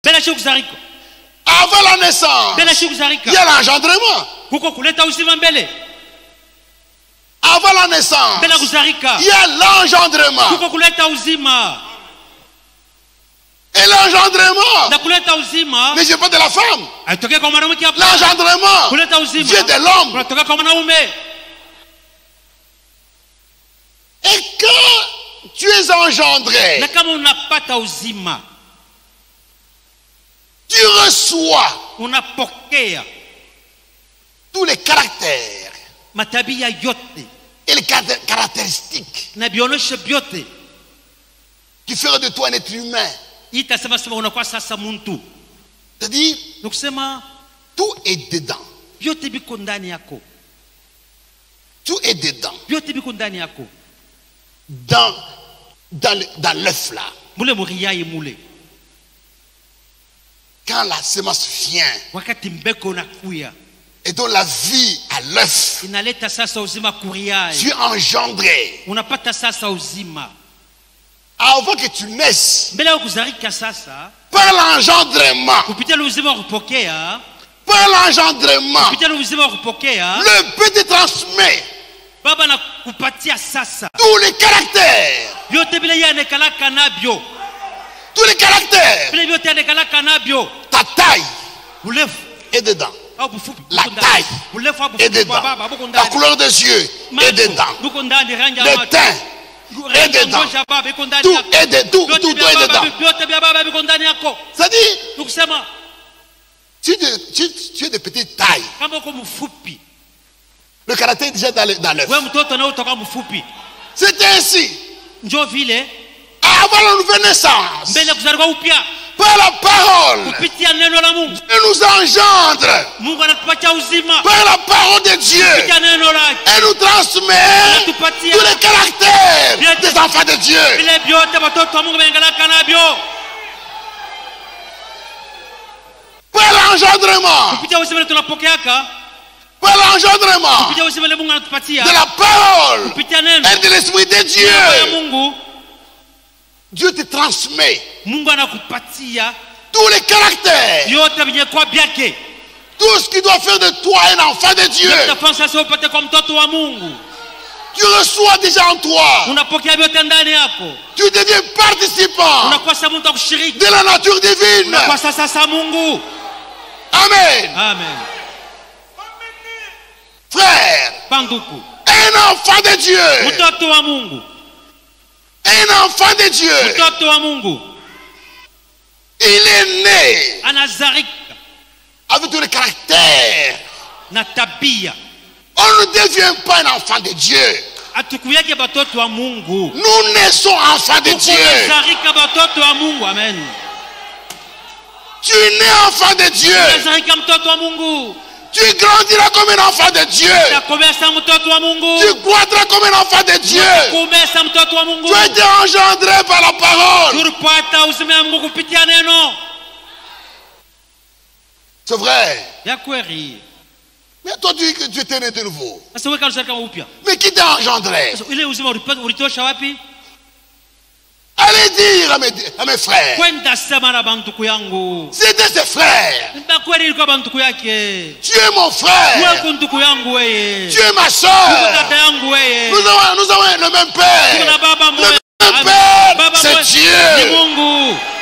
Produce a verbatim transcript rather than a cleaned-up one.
Avant la naissance, il y a l'engendrement. Avant la naissance, il y a l'engendrement. Et l'engendrement ne vient pas de la femme. L'engendrement vient de l'homme. Et quand tu es engendré, tu reçois tous les caractères et les caractéristiques qui feront de toi un être humain. C'est-à-dire, tout est dedans. Tout est dedans. Dans, dans, dans l'œuf là. Quand la semence vient et donc la vie à l'œuf, tu es engendré. Avant que tu naisses, par l'engendrement, par l'engendrement, le Père te transmet tous les caractères. Tous les caractères. Ta taille est dedans. La taille est dedans. La couleur des yeux est dedans. Le teint est dedans. Tout est dedans. Tout, tout, tout est dedans. C'est-à-dire, tu, tu, tu es de petite taille. Le caractère est déjà dans l'œuf. C'est ainsi. Avant la nouvelle naissance, par la parole, elle nous engendre. Par la parole de Dieu, elle nous transmet tous les caractères des enfants de Dieu. Par l'engendrement, par l'engendrement de la parole et de l'Esprit de Dieu, Dieu te transmet tous les caractères, tout ce qui doit faire de toi un enfant de Dieu. Tu reçois déjà en toi. Tu deviens participant de la nature divine. Amen. Amen. Frère, un enfant de Dieu, un enfant de Dieu, il est né avec tous les caractères. On ne devient pas un enfant de Dieu. Nous naissons enfants de Dieu. Tu es né enfant de Dieu. Tu grandiras comme un enfant de Dieu. Tu croîtras comme un enfant de Dieu. Tu as été engendré par la parole. C'est vrai. Mais toi tu dis que tu étais né de nouveau. Mais qui t'a engendré? Allez dire à mes, à mes frères. C'était ses frères. Tu es mon frère. Tu es ma soeur. Nous avons, nous avons le même père. Le même père, c'est Dieu.